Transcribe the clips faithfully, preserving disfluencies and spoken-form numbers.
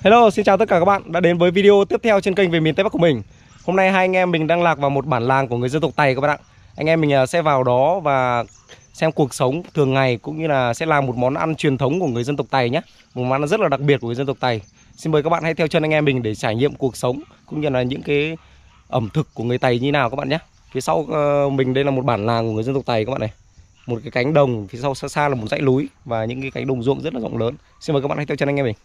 Hello, xin chào tất cả các bạn đã đến với video tiếp theo trên kênh Về Miền Tây Bắc của mình. Hôm nay hai anh em mình đang lạc vào một bản làng của người dân tộc Tày các bạn ạ. Anh em mình sẽ vào đó và xem cuộc sống thường ngày cũng như là sẽ làm một món ăn truyền thống của người dân tộc Tày nhé. Một món ăn rất là đặc biệt của người dân tộc Tày. Xin mời các bạn hãy theo chân anh em mình để trải nghiệm cuộc sống cũng như là những cái ẩm thực của người Tày như nào các bạn nhé. Phía sau uh, mình đây là một bản làng của người dân tộc Tày các bạn này. Một cái cánh đồng, phía sau xa xa là một dãy núi và những cái cánh đồng ruộng rất là rộng lớn. Xin mời các bạn hãy theo chân anh em mình.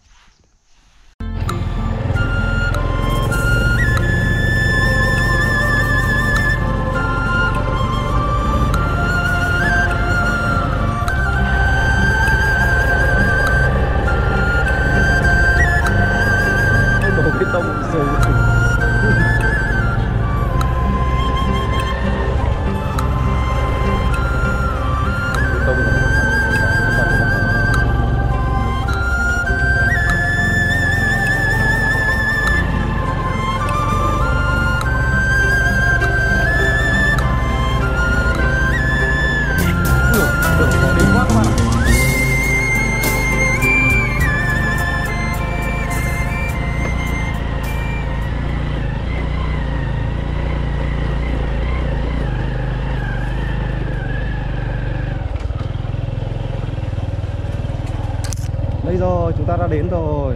Đây rồi, chúng ta đã đến rồi.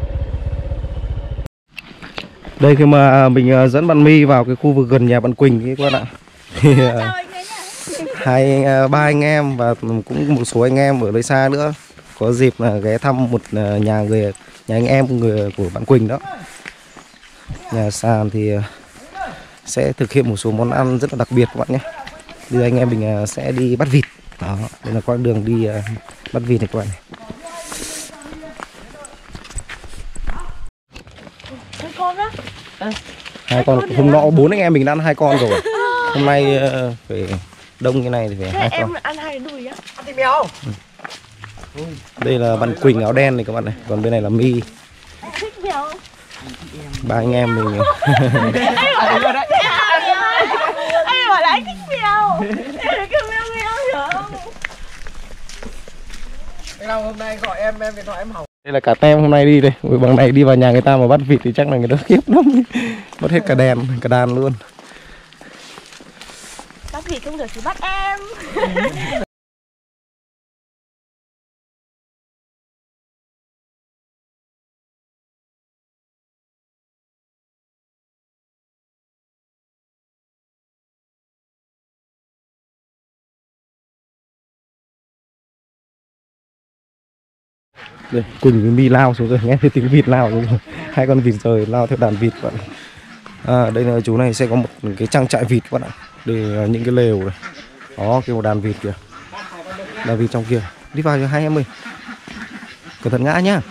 Đây khi mà mình dẫn bạn My vào cái khu vực gần nhà bạn Quỳnh ấy các bạn ạ. Thì hai ba anh em và cũng một số anh em ở nơi xa nữa có dịp là ghé thăm một nhà người nhà anh em người của bạn Quỳnh đó. Nhà sàn thì sẽ thực hiện một số món ăn rất là đặc biệt các bạn nhé. Bây giờ anh em mình sẽ đi bắt vịt. Đó, đây là con đường đi bắt vịt này các bạn này. Con đó. À, hai con, hôm nọ bốn anh em mình đã ăn hai con rồi. Hôm nay uh, phải đông như này thì phải hai em con. ăn hai đùi á. Ăn thịt mèo. Ừ. Đây là bạn Quỳnh áo đen này các bạn này, còn bên này là My. Thích mèo. Ba anh em mình. Anh bảo là anh thích mèo. Em kêu mèo mèo hiểu không? Thế nào hôm nay gọi em em điện thoại em hỏng. Đây là cả tem hôm nay đi đây, bằng này đi vào nhà người ta mà bắt vịt thì chắc là người ta khiếp lắm. Bắt hết cả đèn, cả đàn luôn. Bắt vịt không được thì bắt em. Đây, Quỳnh với My lao xuống rồi, nghe thấy tiếng vịt lao rồi. Hai con vịt rời lao theo đàn vịt bạn. À, đây là chú này sẽ có một cái trang trại vịt các bạn ạ. Đây là những cái lều này. Đó, cái một đàn vịt kìa. Đàn vịt trong kia. Đi vào cho hai em ơi. Cẩn thận ngã nhá.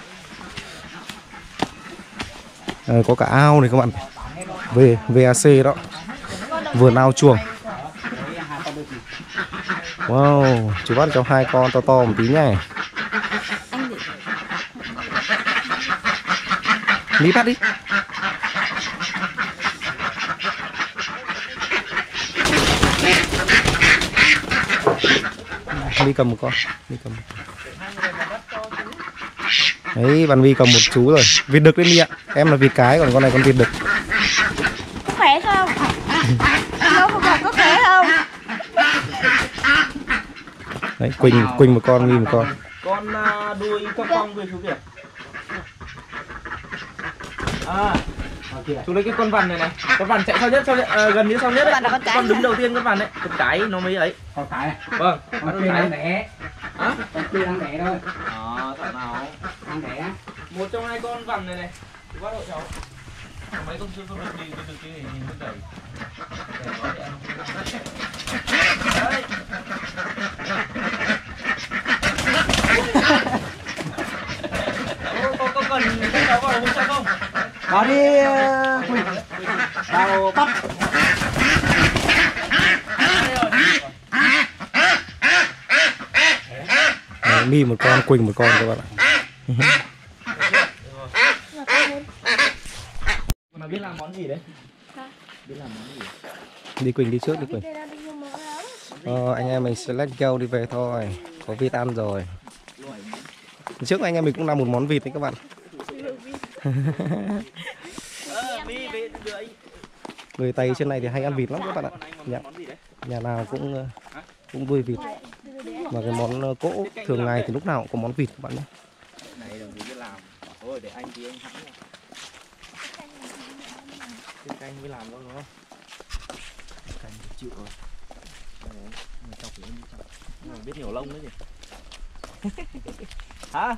À, có cả ao này các bạn. Về vê a xê đó. Vườn ao chuồng. Wow, chú bắt cho hai con to to một tí nhá. Lý bắt đi. Lý cầm một con. Lý cầm một con. Đấy, bạn Vi cầm một chú rồi. Vịt đực đấy Mi ạ. Em là vịt cái, còn con này con vịt đực. Có khỏe không? Không, không, có khỏe không? Đấy, Quỳnh, Quỳnh một con, Mi một con. Con uh, đuôi trong con về chú kìa. À, chú lấy cái con vằn này này, con vằn chạy sau nhất, sau nhất uh, gần như sau nhất đấy. Con, con đứng đầu tiên con vằn đấy, con cái nó mới ấy. Con cái. Vâng. Con kia đang đẻ. Hả? Con kia đang đẻ thôi. Ờ, thằng nào? Đang đẻ. Một trong hai con vằn này này. Chú bắt hộ cháu. Mấy con chưa con được đi, con được đi thì nhìn đẩy. Đấy. Có có cần các cháu vào hỗ trợ không? Vào đi Quỳnh. Vào bắt. Đấy, Mi một con, Quỳnh một con các bạn ạ. Mà biết làm món gì đấy? Biết làm món gì? Đi Quỳnh đi trước đi Quỳnh. Ờ, anh em mình sẽ let go đi về thôi. Có vịt ăn rồi. Trước anh em mình cũng làm một món vịt đấy các bạn. Người Tây trên này thì hay ăn vịt lắm các bạn ạ. Nhà, nhà nào cũng cũng nuôi vịt. Và cái món cỗ thường ngày thì lúc nào cũng có món vịt các bạn nhé. Này đồng chí cứ làm. Thôi để anh thì anh hãng. Cái canh mới làm thôi đúng không? Canh chịu rồi. Người chọc thì anh chọc. Người biết nhổ lông đấy gì. Hả?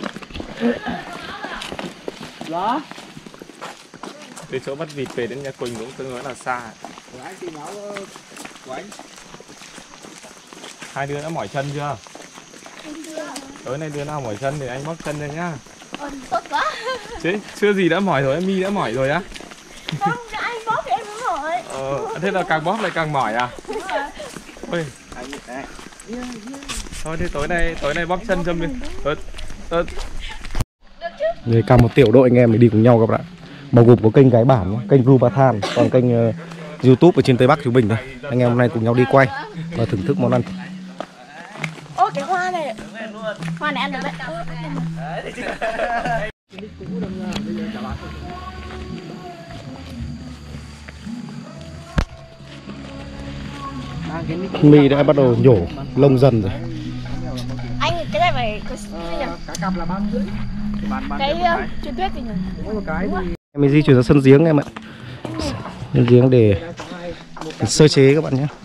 Đó. Từ chỗ bắt vịt về đến nhà Quỳnh cũng tương đối là xa. Của anh thì máu của anh. Hai đứa đã mỏi chân chưa? Tối nay đứa nào mỏi chân thì anh bóp chân cho nhá. Ôi, tốt quá. Chứ chưa gì đã mỏi rồi, My đã mỏi rồi á. Không, anh bóp thì em cũng mỏi. Ờ, thế là càng bóp lại càng mỏi à? Ôi. Thôi thì tối nay tối nay bóp chân cho mình. Ờ, ờ. Người cả một tiểu đội anh em mình đi cùng nhau các bạn ạ. Bao gồm có kênh Cái Bản nhé, kênh Rupathan, còn kênh uh, YouTube ở trên Tây Bắc Chú Bình đây. Anh em hôm nay cùng nhau đi quay và thưởng thức món ăn. Ô cái hoa này, hoa này ăn được đấy. My đã bắt đầu nhổ lông dần rồi. Anh cái này phải Cá cặp là bao nhiêu rưỡi? cái truyền thuyết gì nhỉ? Em mình di chuyển ra sân giếng em ạ. Sân giếng để, để sơ chế các bạn nhé.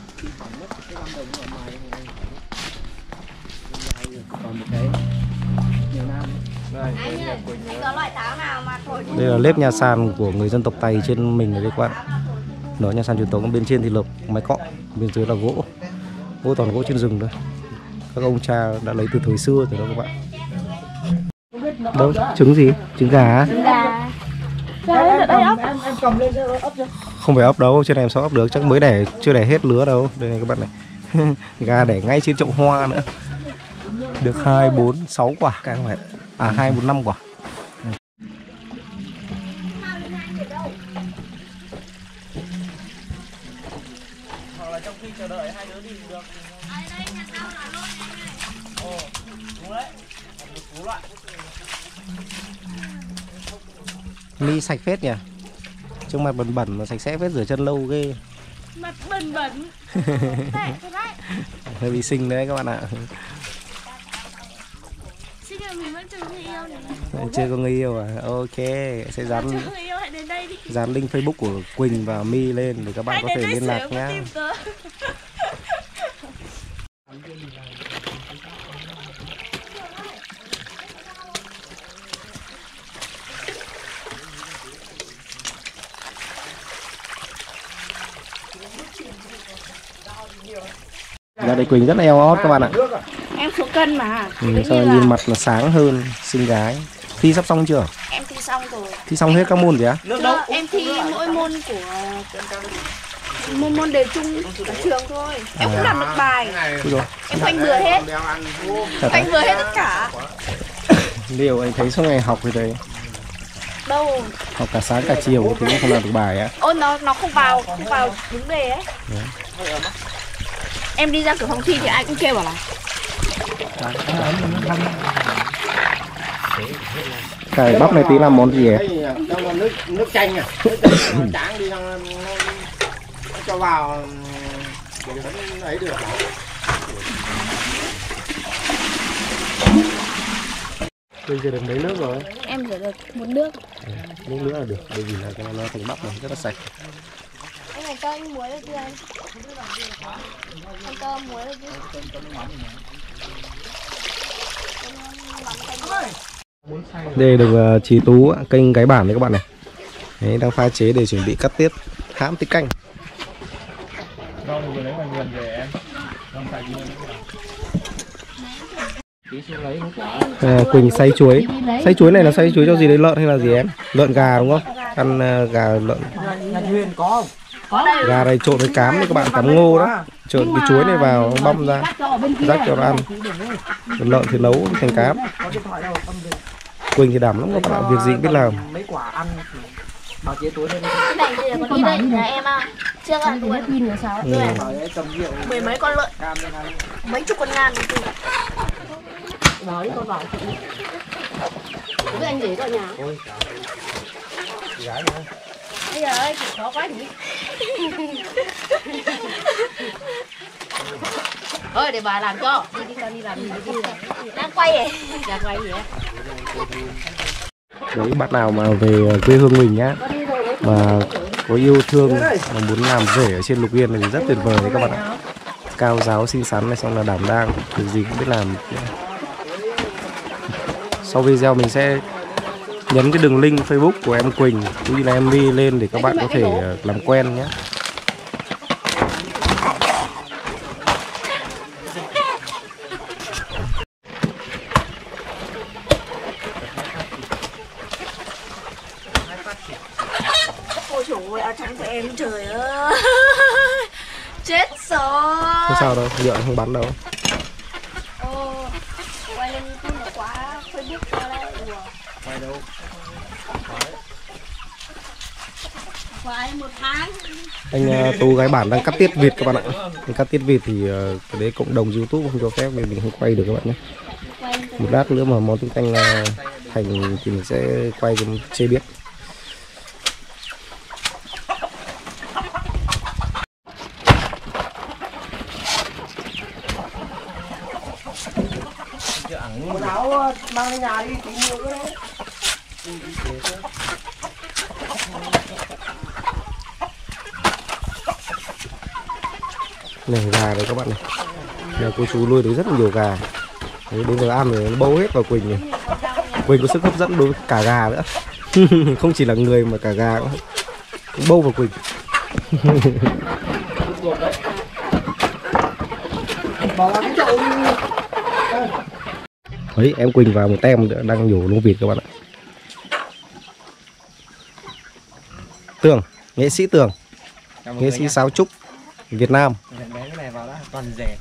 Đây là lớp nhà sàn của người dân tộc Tày trên mình ở đây các bạn. Đó, nhà sàn truyền thống bên trên thì lợp mái cọ, bên dưới là gỗ, gỗ toàn gỗ trên rừng thôi. Các ông cha đã lấy từ thời xưa từ đó các bạn. Đâu, trứng gì? Trứng gà á? Trứng gà. Đây, đây ốc. Em, em cầm lên ốc chưa? Không phải ốc đâu, trên này em sao ốc được, chắc mới đẻ, chưa đẻ hết lứa đâu. Đây này các bạn này. Gà đẻ ngay trên chậu hoa nữa. Được hai, bốn, sáu quả, cái không phải. À hai, bốn, năm quả. Hoặc là trong khi chờ đợi hai đứa đi được. Ồ, đúng đấy. Một cú loại. My sạch phết nhỉ. Trông mặt bẩn bẩn mà sạch sẽ phết, rửa chân lâu ghê. Mặt bẩn bẩn. Hơi bị xinh đấy các bạn ạ. Xin chào, mình vẫn chưa người yêu này. Chưa có người yêu à? Ok, sẽ dán người yêu hãy đến đây đi. dán link Facebook của Quỳnh và My lên để các bạn Hãy có thể liên lạc nhá. Gia đình Quỳnh rất là eo ót các bạn ạ. Em xuống cân mà. Ừ, sao nhìn mặt là sáng hơn, xinh gái. Thi sắp xong chưa? Em thi xong rồi. Thi xong hết các môn gì á? Chưa, em thi mỗi môn của môn môn đề chung cả trường thôi. Em cũng làm được bài. Em khoanh vừa hết. Khoanh vừa hết tất cả. Điều anh thấy suốt ngày học thì đấy. Đâu? Học cả sáng cả chiều thì cũng không làm được bài á. Ôi nó nó không vào không vào đúng đề ấy. Yeah. Em đi ra cửa phòng thi thì ai cũng kêu bảo là Cái bắp này tí làm món gì ấy? Nước nước chanh à? Tráng đi cho vào để vẫn ấy được. Bây giờ được mấy nước rồi? Em rửa được một nước. À, nước nữa là được, bởi vì là cái nó thành bắp này rất là sạch. Anh này cho anh muối được chưa anh? Anh cho muối được chưa? Đây được uh, Chí Tú kênh Cái Bản đấy các bạn này. Đấy, đang pha chế để chuẩn bị cắt tiết hãm tí canh. À, Quỳnh xay chuối. Xay chuối này là xay chuối cho gì đấy, lợn hay là gì em? Lợn gà đúng không? Ăn uh, gà lợn. Có không? Gà này trộn với cám đấy các bạn, cám ngô đó. Trộn cái chuối này vào băm ra, rắc cho nó ăn. Còn lợn thì nấu thành cám. Quỳnh thì đảm lắm các bạn, việc gì cũng biết làm. Mấy quả ăn bảo chế túi lên. Cái này thì còn đi đây nhà em à. Chưa ăn tuổi pin là sao? Ừ. Mười mấy con lợn. Mấy chục con ngan. Nói đi con bảo chị. Với anh rể gọi nhà. Ôi, gái nữa. Bây giờ ơi, khó quá nhỉ. Thôi để bà làm cho. Đi đi con đi làm gì đi. Đang quay vậy. Đang quay gì á? Đấy, bạn nào mà về quê hương mình nhá, mà có yêu thương mà muốn làm rể ở trên Lục Yên thì rất tuyệt vời đấy các bạn ạ. Cao ráo xinh xắn này, xong là đảm đang, việc gì cũng biết làm. Sau video mình sẽ nhấn cái đường link Facebook của em Quỳnh cũng như là em My lên để các bạn có thể làm quen nhé. Ôi trời ơi, áo trắng của em trời ơi. Chết rồi. Không sao đâu, nhựa không bắn đâu. Ồ, quay lên YouTube nó quá Facebook qua đây. Quay đâu? Quay một tháng. Anh uh, Tú gái bản đang cắt tiết vịt các bạn ạ. Anh cắt tiết vịt thì uh, cái đấy cộng đồng YouTube không cho phép nên mình không quay được các bạn nhé. Một lát nữa mà món tiếng canh uh, thành thì mình sẽ quay cho chế biến. Quần áo mang lên nhà đi, tí nhiều nữa đấy. Này gà đấy các bạn này. Nhà cô chú nuôi được rất là nhiều gà. Đấy, đến giờ ăn rồi nó bâu hết vào Quỳnh này. Quỳnh có sức hấp dẫn đối với cả gà nữa. Không chỉ là người mà cả gà cũng, cũng bâu vào Quỳnh. Đấy, em Quỳnh vào một tem nữa, đang nhổ lông vịt các bạn ạ. Tường, nghệ sĩ Tường, nghệ sĩ sáo trúc Việt Nam. Bé cái này vào đó toàn rẻ.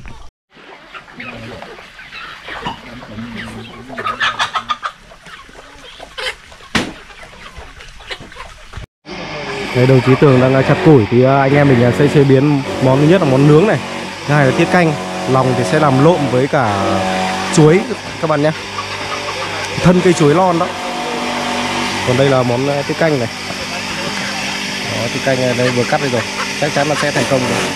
Đây, đồng chí Tường đang chặt củi thì anh em mình sẽ chế biến món thứ nhất là món nướng này, thứ hai là tiết canh, lòng thì sẽ làm lộn với cả chuối các bạn nhé, thân cây chuối lon đó. Còn đây là món tiết canh này. Đó, tiết canh này đây vừa cắt đây rồi, chắc chắn là sẽ thành công rồi.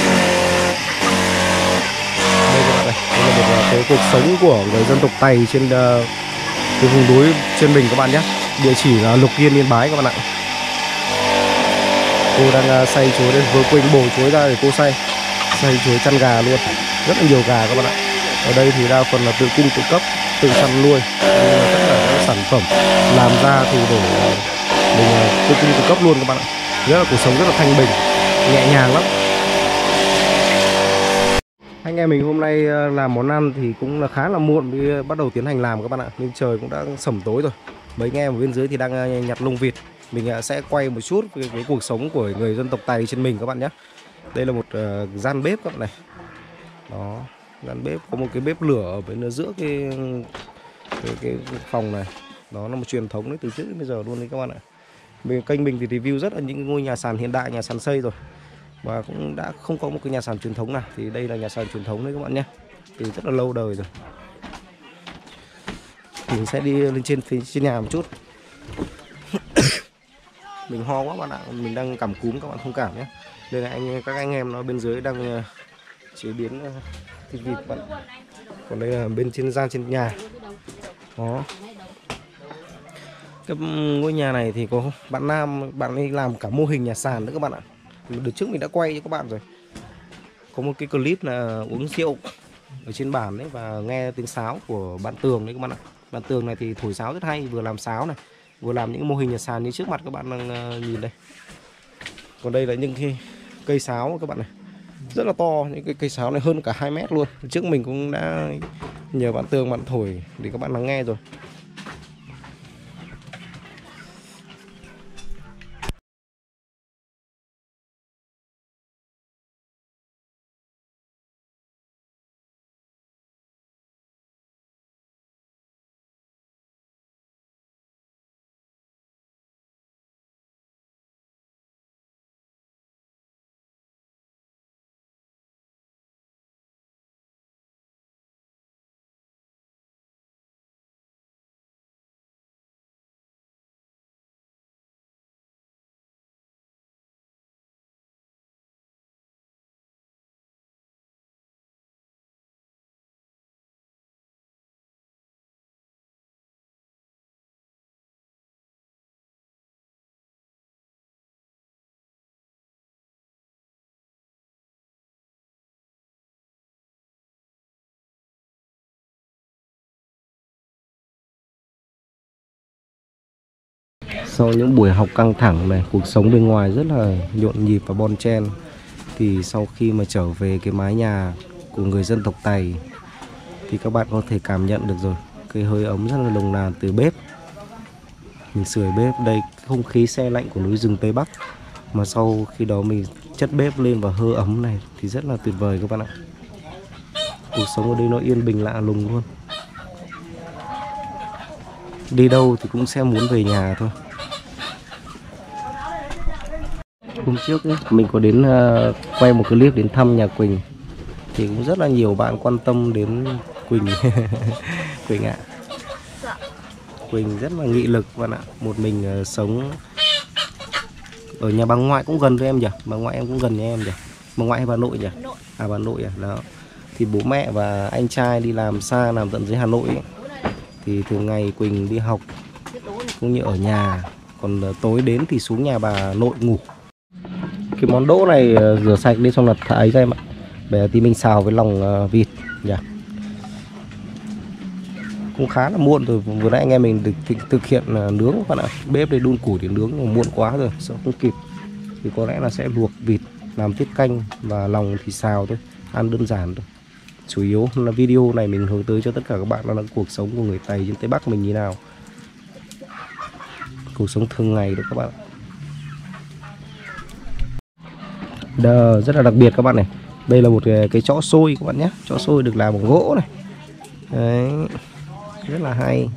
Đây các bạn này, đây là một cái cuộc sống của người dân tộc Tày trên uh, cái vùng núi trên mình các bạn nhé. Địa chỉ là Lục Yên, Yên Bái các bạn ạ. Cô đang xay chuối đây, vừa Quỳnh bổ chuối ra để cô xay xay chuối chăn gà luôn, rất là nhiều gà các bạn ạ. Ở đây thì đa phần là tự cung tự cấp, tự chăn nuôi, tất cả các sản phẩm làm ra thì để mình tự cung tự cấp luôn các bạn ạ. Rất là cuộc sống rất là thanh bình, nhẹ nhàng lắm. Anh em mình hôm nay làm món ăn thì cũng là khá là muộn mới bắt đầu tiến hành làm các bạn ạ, nên trời cũng đã sẩm tối rồi. Mấy anh em ở bên dưới thì đang nhặt lông vịt. Mình sẽ quay một chút về cái cuộc sống của người dân tộc Tày trên mình các bạn nhé. Đây là một uh, gian bếp các bạn này. Đó, gian bếp có một cái bếp lửa ở bên giữa cái cái, cái phòng này. Đó là một truyền thống đấy từ trước đến bây giờ luôn đấy các bạn ạ. Mình kênh mình thì review rất là những ngôi nhà sàn hiện đại, nhà sàn xây rồi. Và cũng đã không có một cái nhà sàn truyền thống nào. Thì đây là nhà sàn truyền thống đấy các bạn nhé. Từ rất là lâu đời rồi. Mình sẽ đi lên trên trên nhà một chút. Mình ho quá bạn ạ, mình đang cảm cúm các bạn thông cảm nhé. Đây là anh các anh em nó bên dưới đang uh, chế biến uh, thịt vịt bạn. Còn đây là bên trên gian trên nhà. Đó. Cái ngôi nhà này thì có bạn nam, bạn ấy làm cả mô hình nhà sàn nữa các bạn ạ. Đợt trước mình đã quay cho các bạn rồi. Có một cái clip là uống rượu ở trên bàn đấy và nghe tiếng sáo của bạn Tường đấy các bạn ạ. Bạn Tường này thì thổi sáo rất hay, vừa làm sáo này, vừa làm những mô hình nhà sàn như trước mặt các bạn đang uh, nhìn đây. Còn đây là những cái cây sáo các bạn này, rất là to, những cái cây sáo này hơn cả hai mét luôn. Trước mình cũng đã nhờ bạn Tường bạn thổi để các bạn lắng nghe rồi. Sau những buổi học căng thẳng này, cuộc sống bên ngoài rất là nhộn nhịp và bon chen, thì sau khi mà trở về cái mái nhà của người dân tộc Tày thì các bạn có thể cảm nhận được rồi, cái hơi ấm rất là nồng nàn từ bếp. Mình sưởi bếp đây, không khí se lạnh của núi rừng Tây Bắc, mà sau khi đó mình chất bếp lên và hơi ấm này thì rất là tuyệt vời các bạn ạ. Cuộc sống ở đây nó yên bình lạ lùng luôn. Đi đâu thì cũng sẽ muốn về nhà thôi. Hôm trước ấy, mình có đến uh, quay một clip đến thăm nhà Quỳnh, thì cũng rất là nhiều bạn quan tâm đến Quỳnh. Quỳnh ạ. À. Quỳnh rất là nghị lực bạn ạ. Một mình uh, sống ở nhà bà ngoại cũng gần với em nhỉ? Bà ngoại em cũng gần nhà em nhỉ? Bà ngoại hay bà nội nhỉ? À bà nội à, đó. Thì bố mẹ và anh trai đi làm xa, làm tận dưới Hà Nội ấy. Thì thường ngày Quỳnh đi học cũng như ở nhà, còn uh, tối đến thì xuống nhà bà nội ngủ. Cái món đỗ này uh, rửa sạch đi xong là thái ra em ạ. Bây giờ thì mình xào với lòng uh, vịt nhỉ. Yeah. Cũng khá là muộn rồi, vừa nãy anh em mình được thực hiện uh, nướng các bạn ạ. Bếp đây đun củi để nướng mà muộn quá rồi, sợ không kịp. Thì có lẽ là sẽ luộc vịt, làm tiết canh và lòng thì xào thôi, ăn đơn giản thôi. Chủ yếu là video này mình hướng tới cho tất cả các bạn là cuộc sống của người Tày trên Tây Bắc mình như nào. Cuộc sống thường ngày đó các bạn. Đờ, rất là đặc biệt các bạn này. Đây là một cái, cái chõ xôi các bạn nhé. Chõ xôi được làm bằng gỗ này. Đấy, rất là hay.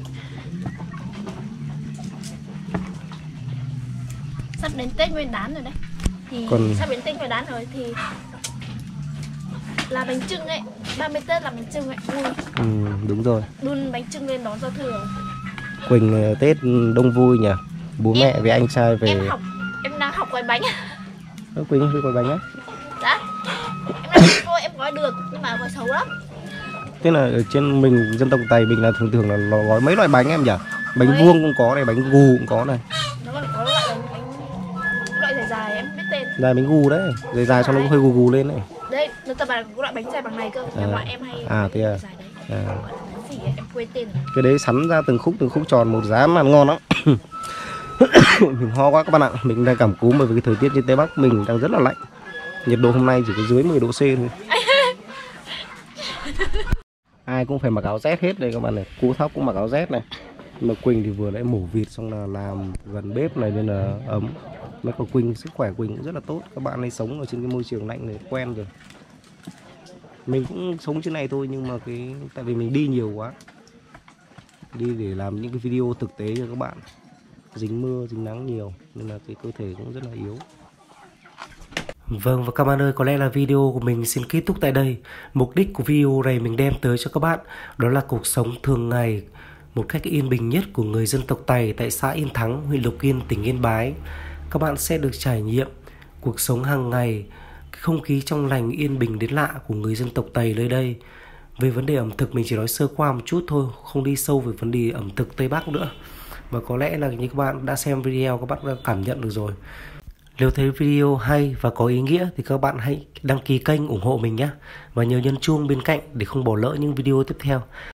Sắp đến Tết Nguyên đán rồi đấy. Thì Còn... sắp đến Tết Nguyên đán rồi thì là bánh chưng ấy, ba mươi Tết làm bánh chưng ấy. Vui. Ừ, đúng rồi. Đun bánh chưng lên đón giao thừa. Quỳnh Tết đông vui nhỉ. Bố em, mẹ với anh trai về. Em học, em đang học gói bánh. Ơ, Quỳnh đi gói bánh á? Dạ. Em đang cô em gói được nhưng mà gói xấu lắm. Tức là ở trên mình dân tộc Tày mình là thường thường là nó gói mấy loại bánh em nhỉ? Bánh Đấy. vuông cũng có này, bánh gù cũng có này. Nó còn có loại bánh, bánh loại dài dài em biết tên. Dài bánh gù đấy, dài dài xong nó cũng hơi gù gù lên này. Đấy, nó tập là loại bánh dài bằng này cơ. Nhà ngoại em hay. À thế à. Dài đấy. À. Gì ấy, em quên tên rồi. Cái đấy sắn ra từng khúc từng khúc tròn một giá mà ngon lắm. Mình ho quá các bạn ạ. Mình đang cảm cúm bởi vì cái thời tiết trên Tây Bắc mình đang rất là lạnh. Nhiệt độ hôm nay chỉ có dưới mười độ C thôi. Ai cũng phải mặc áo rét hết đây các bạn này. Cú Thóc cũng mặc áo rét này. Mà Quỳnh thì vừa nãy mổ vịt xong là làm gần bếp này nên là ấm. Mà có Quỳnh, sức khỏe Quỳnh cũng rất là tốt. Các bạn ấy sống ở trên cái môi trường lạnh này quen rồi. Mình cũng sống trên này thôi nhưng mà cái tại vì mình đi nhiều quá. Đi để làm những cái video thực tế cho các bạn. Dính mưa, dính nắng nhiều nên là cái cơ thể cũng rất là yếu. Vâng, và các bạn ơi, có lẽ là video của mình xin kết thúc tại đây. Mục đích của video này mình đem tới cho các bạn đó là cuộc sống thường ngày một cách yên bình nhất của người dân tộc Tày tại xã Yên Thắng, huyện Lục Yên, tỉnh Yên Bái. Các bạn sẽ được trải nghiệm cuộc sống hàng ngày, không khí trong lành yên bình đến lạ của người dân tộc Tày nơi đây. Về vấn đề ẩm thực mình chỉ nói sơ qua một chút thôi, không đi sâu về vấn đề ẩm thực Tây Bắc nữa. Và có lẽ là như các bạn đã xem video, các bạn đã cảm nhận được rồi. Nếu thấy video hay và có ý nghĩa thì các bạn hãy đăng ký kênh ủng hộ mình nhé. Và nhớ nhấn chuông bên cạnh để không bỏ lỡ những video tiếp theo.